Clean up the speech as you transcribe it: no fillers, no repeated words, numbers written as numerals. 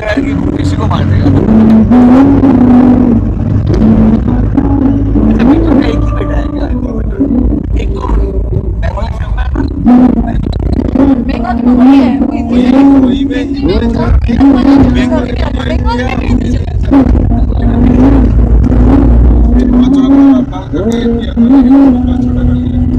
है कि वो किसी को मार देगा। अच्छा बिट्टू का एक ही बेटा है क्या? एक तो बंगाली फिल्म में बंगाली में वही है, वही में हिंदी में इसका बंगाली में भी हिंदी चला। छोटा